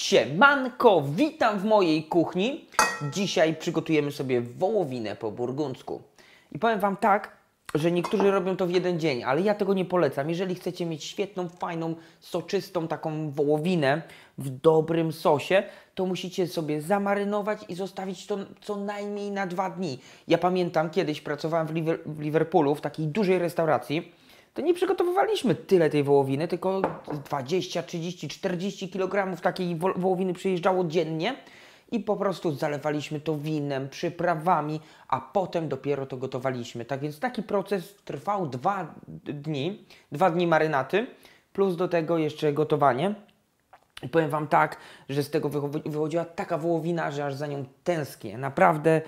Siemanko, witam w mojej kuchni. Dzisiaj przygotujemy sobie wołowinę po burgundzku. I powiem Wam tak, że niektórzy robią to w jeden dzień, ale ja tego nie polecam. Jeżeli chcecie mieć świetną, fajną, soczystą taką wołowinę w dobrym sosie, to musicie sobie zamarynować i zostawić to co najmniej na 2 dni. Ja pamiętam, kiedyś pracowałem w Liverpoolu, w takiej dużej restauracji. To nie przygotowywaliśmy tyle tej wołowiny, tylko 20, 30, 40 kg takiej wołowiny przyjeżdżało dziennie i po prostu zalewaliśmy to winem, przyprawami, a potem dopiero to gotowaliśmy. Tak więc taki proces trwał 2 dni, 2 dni marynaty, plus do tego jeszcze gotowanie. I powiem Wam tak, że z tego wychodziła taka wołowina, że aż za nią tęsknię. Naprawdę.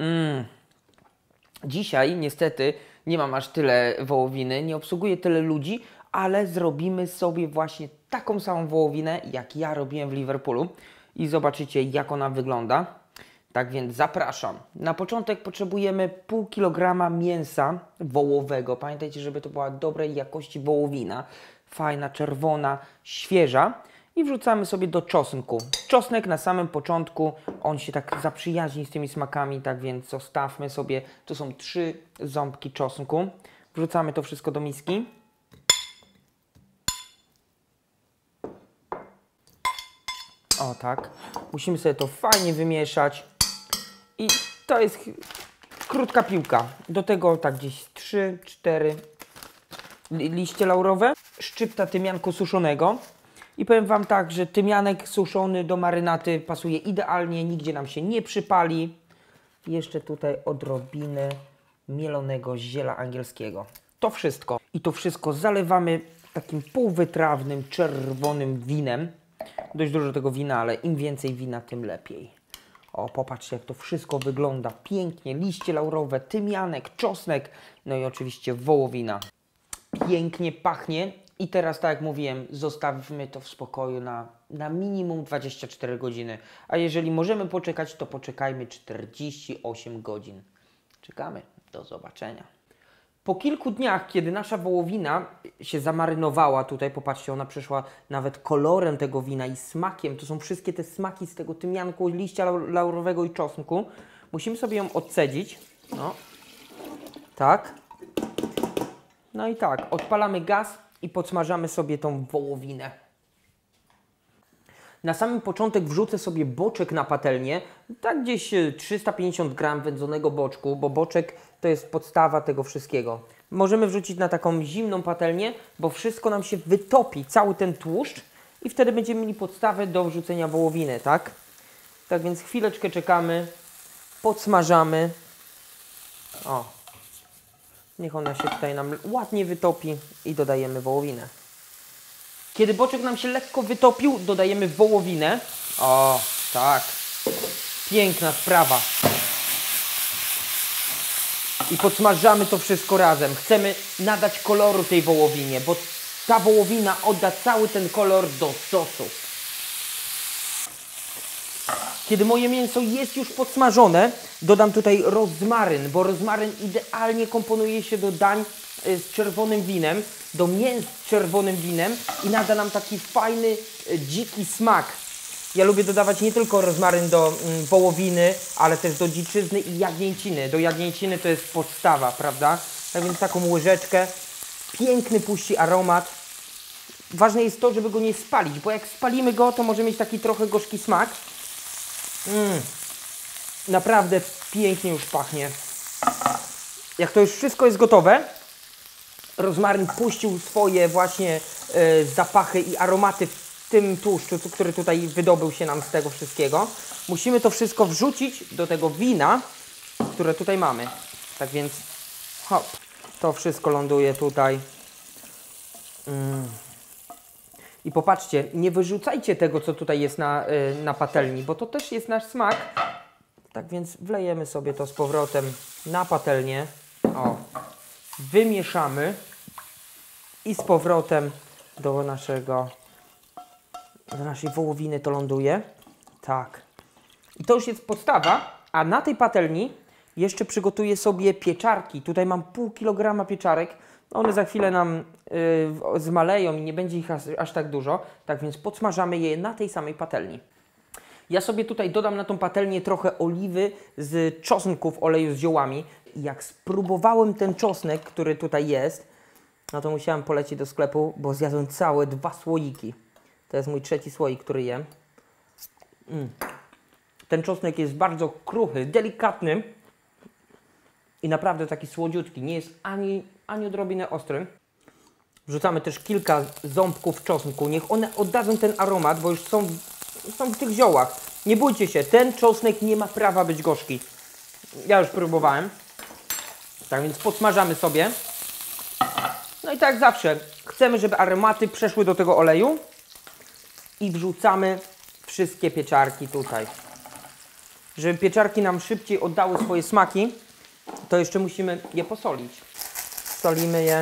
Dzisiaj niestety nie mam aż tyle wołowiny, nie obsługuję tyle ludzi, ale zrobimy sobie właśnie taką samą wołowinę, jak ja robiłem w Liverpoolu i zobaczycie, jak ona wygląda. Tak więc zapraszam. Na początek potrzebujemy pół kilograma mięsa wołowego. Pamiętajcie, żeby to była dobrej jakości wołowina, fajna, czerwona, świeża. I wrzucamy sobie do czosnku. Czosnek na samym początku, on się tak zaprzyjaźni z tymi smakami, tak więc zostawmy sobie, to są 3 ząbki czosnku. Wrzucamy to wszystko do miski. O tak. Musimy sobie to fajnie wymieszać. I to jest krótka piłka. Do tego tak gdzieś 3-4 liście laurowe. Szczypta tymianku suszonego. I powiem Wam tak, że tymianek suszony do marynaty pasuje idealnie, nigdzie nam się nie przypali. Jeszcze tutaj odrobinę mielonego ziela angielskiego. To wszystko. I to wszystko zalewamy takim półwytrawnym, czerwonym winem. Dość dużo tego wina, ale im więcej wina, tym lepiej. O, popatrzcie, jak to wszystko wygląda pięknie. Liście laurowe, tymianek, czosnek, no i oczywiście wołowina. Pięknie pachnie. I teraz, tak jak mówiłem, zostawmy to w spokoju na minimum 24 godziny. A jeżeli możemy poczekać, to poczekajmy 48 godzin. Czekamy. Do zobaczenia. Po kilku dniach, kiedy nasza wołowina się zamarynowała, tutaj popatrzcie, ona przeszła nawet kolorem tego wina i smakiem. To są wszystkie te smaki z tego tymianku, liścia laurowego i czosnku. Musimy sobie ją odcedzić. No. Tak. No i tak, odpalamy gaz i podsmażamy sobie tą wołowinę. Na samym początek wrzucę sobie boczek na patelnię, tak gdzieś 350 g wędzonego boczku, bo boczek to jest podstawa tego wszystkiego. Możemy wrzucić na taką zimną patelnię, bo wszystko nam się wytopi, cały ten tłuszcz i wtedy będziemy mieli podstawę do wrzucenia wołowiny, tak? Tak więc chwileczkę czekamy, podsmażamy. O. Niech ona się tutaj nam ładnie wytopi i dodajemy wołowinę. Kiedy boczek nam się lekko wytopił, dodajemy wołowinę. O, tak. Piękna sprawa. I podsmażamy to wszystko razem. Chcemy nadać koloru tej wołowinie, bo ta wołowina odda cały ten kolor do sosu. Kiedy moje mięso jest już podsmażone, dodam tutaj rozmaryn, bo rozmaryn idealnie komponuje się do dań z czerwonym winem, do mięs z czerwonym winem i nada nam taki fajny, dziki smak. Ja lubię dodawać nie tylko rozmaryn do wołowiny, ale też do dziczyzny i jagnięciny. Do jagnięciny to jest podstawa, prawda? Tak więc taką łyżeczkę. Piękny puści aromat. Ważne jest to, żeby go nie spalić, bo jak spalimy go, to może mieć taki trochę gorzki smak. Naprawdę pięknie już pachnie. Jak to już wszystko jest gotowe, rozmaryn puścił swoje właśnie zapachy i aromaty w tym tłuszczu, który tutaj wydobył się nam z tego wszystkiego. Musimy to wszystko wrzucić do tego wina, które tutaj mamy. Tak więc hop, to wszystko ląduje tutaj. I popatrzcie, nie wyrzucajcie tego, co tutaj jest na patelni, bo to też jest nasz smak. Tak więc wlejemy sobie to z powrotem na patelnię. O, wymieszamy i z powrotem do naszej wołowiny to ląduje. Tak. I to już jest podstawa, a na tej patelni jeszcze przygotuję sobie pieczarki. Tutaj mam pół kilograma pieczarek. One za chwilę nam zmaleją i nie będzie ich aż tak dużo. Tak więc podsmażamy je na tej samej patelni. Ja sobie tutaj dodam na tą patelnię trochę oliwy z czosnku w oleju z ziołami. I jak spróbowałem ten czosnek, który tutaj jest, no to musiałem polecieć do sklepu, bo zjadłem całe 2 słoiki. To jest mój 3. słoik, który jem. Ten czosnek jest bardzo kruchy, delikatny i naprawdę taki słodziutki. Nie jest ani odrobinę ostry. Wrzucamy też kilka ząbków czosnku. Niech one oddadzą ten aromat, bo już są w tych ziołach. Nie bójcie się, ten czosnek nie ma prawa być gorzki. Ja już próbowałem. Tak więc podsmażamy sobie. No i tak jak zawsze, chcemy, żeby aromaty przeszły do tego oleju i wrzucamy wszystkie pieczarki tutaj. Żeby pieczarki nam szybciej oddały swoje smaki, to jeszcze musimy je posolić. Solimy je.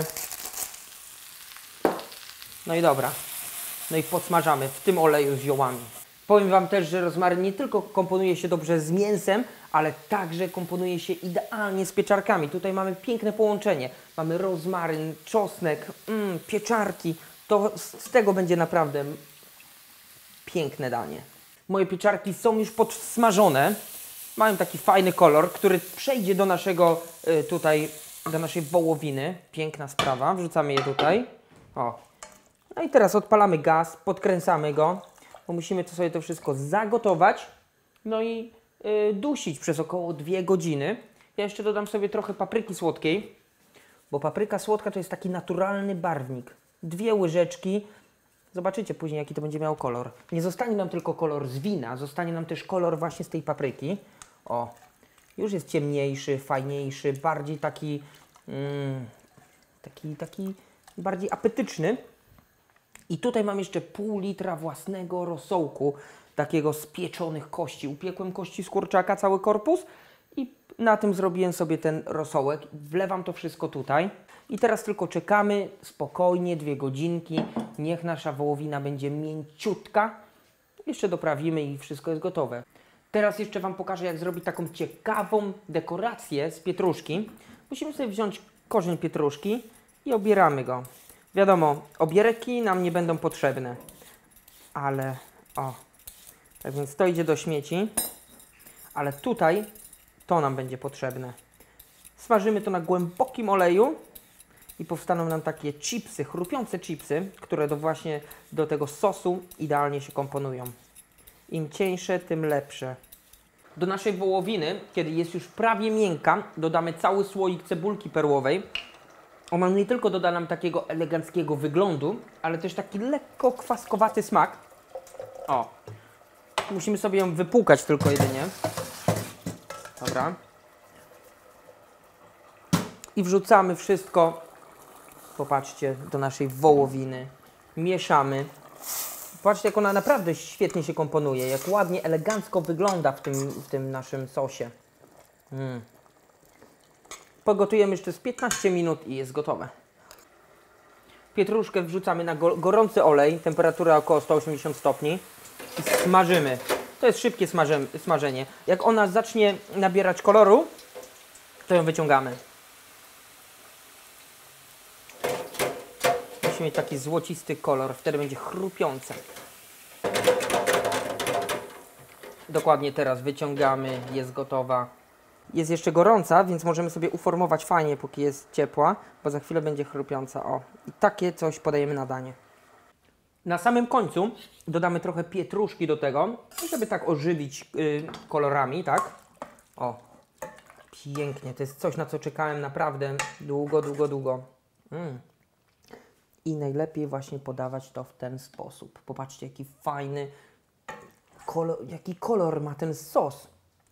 No i dobra. No i podsmażamy w tym oleju z ziołami. Powiem Wam też, że rozmaryn nie tylko komponuje się dobrze z mięsem, ale także komponuje się idealnie z pieczarkami. Tutaj mamy piękne połączenie. Mamy rozmaryn, czosnek, pieczarki. To z tego będzie naprawdę piękne danie. Moje pieczarki są już podsmażone. Mają taki fajny kolor, który przejdzie do naszego do naszej wołowiny. Piękna sprawa. Wrzucamy je tutaj. O. No i teraz odpalamy gaz, podkręcamy go, bo musimy to sobie to wszystko zagotować. No i dusić przez około 2 godziny. Ja jeszcze dodam sobie trochę papryki słodkiej, bo papryka słodka to jest taki naturalny barwnik. 2 łyżeczki. Zobaczycie później, jaki to będzie miał kolor. Nie zostanie nam tylko kolor z wina, zostanie nam też kolor właśnie z tej papryki. O, już jest ciemniejszy, fajniejszy, bardziej taki bardziej apetyczny. I tutaj mam jeszcze pół litra własnego rosołku, takiego z pieczonych kości. Upiekłem kości z kurczaka, cały korpus i na tym zrobiłem sobie ten rosołek. Wlewam to wszystko tutaj. I teraz tylko czekamy spokojnie 2 godzinki. Niech nasza wołowina będzie mięciutka. Jeszcze doprawimy i wszystko jest gotowe. Teraz jeszcze Wam pokażę, jak zrobić taką ciekawą dekorację z pietruszki. Musimy sobie wziąć korzeń pietruszki i obieramy go. Wiadomo, obierki nam nie będą potrzebne, ale o, tak więc to idzie do śmieci, ale tutaj to nam będzie potrzebne. Smażymy to na głębokim oleju i powstaną nam takie chipsy, chrupiące chipsy, które właśnie do tego sosu idealnie się komponują. Im cieńsze, tym lepsze. Do naszej wołowiny, kiedy jest już prawie miękka, dodamy cały słoik cebulki perłowej. Ona nie tylko doda nam takiego eleganckiego wyglądu, ale też taki lekko kwaskowaty smak. O, musimy sobie ją wypłukać tylko jedynie. Dobra. I wrzucamy wszystko, popatrzcie, do naszej wołowiny. Mieszamy. Patrzcie, jak ona naprawdę świetnie się komponuje, jak ładnie, elegancko wygląda w tym naszym sosie. Pogotujemy jeszcze z 15 minut i jest gotowe. Pietruszkę wrzucamy na gorący olej, temperatura około 180 stopni i smażymy. To jest szybkie smażenie. Jak ona zacznie nabierać koloru, to ją wyciągamy. Musi mieć taki złocisty kolor, wtedy będzie chrupiące. Dokładnie teraz wyciągamy, jest gotowa. Jest jeszcze gorąca, więc możemy sobie uformować fajnie, póki jest ciepła, bo za chwilę będzie chrupiąca. O, i takie coś podajemy na danie. Na samym końcu dodamy trochę pietruszki do tego, żeby tak ożywić kolorami, tak? O, pięknie. To jest coś, na co czekałem naprawdę długo, długo, długo. I najlepiej właśnie podawać to w ten sposób. Popatrzcie, jaki fajny kolor, jaki kolor ma ten sos.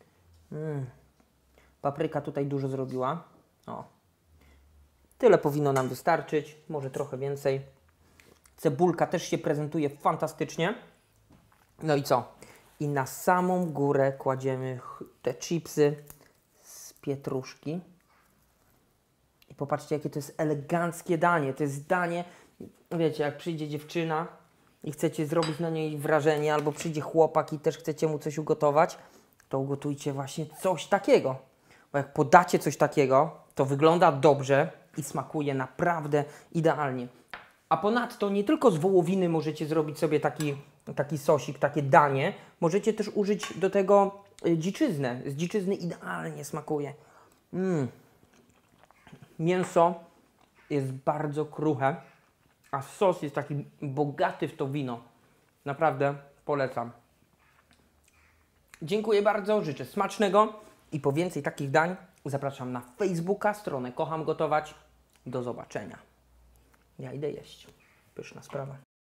Papryka tutaj dużo zrobiła. O. Tyle powinno nam wystarczyć, może trochę więcej. Cebulka też się prezentuje fantastycznie. No i co? I na samą górę kładziemy te chipsy z pietruszki. I popatrzcie, jakie to jest eleganckie danie. To jest danie, wiecie, jak przyjdzie dziewczyna i chcecie zrobić na niej wrażenie, albo przyjdzie chłopak i też chcecie mu coś ugotować, to ugotujcie właśnie coś takiego. Bo jak podacie coś takiego, to wygląda dobrze i smakuje naprawdę idealnie. A ponadto nie tylko z wołowiny możecie zrobić sobie taki sosik, takie danie. Możecie też użyć do tego dziczyznę. Z dziczyzny idealnie smakuje. Mięso jest bardzo kruche, a sos jest taki bogaty w to wino. Naprawdę polecam. Dziękuję bardzo, życzę smacznego i po więcej takich dań zapraszam na Facebooka, stronę Kocham Gotować. Do zobaczenia. Ja idę jeść. Pyszna sprawa.